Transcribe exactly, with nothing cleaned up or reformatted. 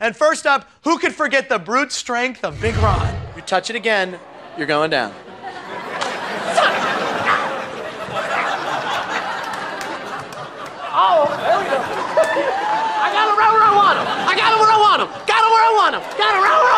And first up, who could forget the brute strength of Big Ron? You touch it again, you're going down. Oh, there we go. I got him right where I want him. I got him where I want him. Got him where I want him. Got him right where I want him.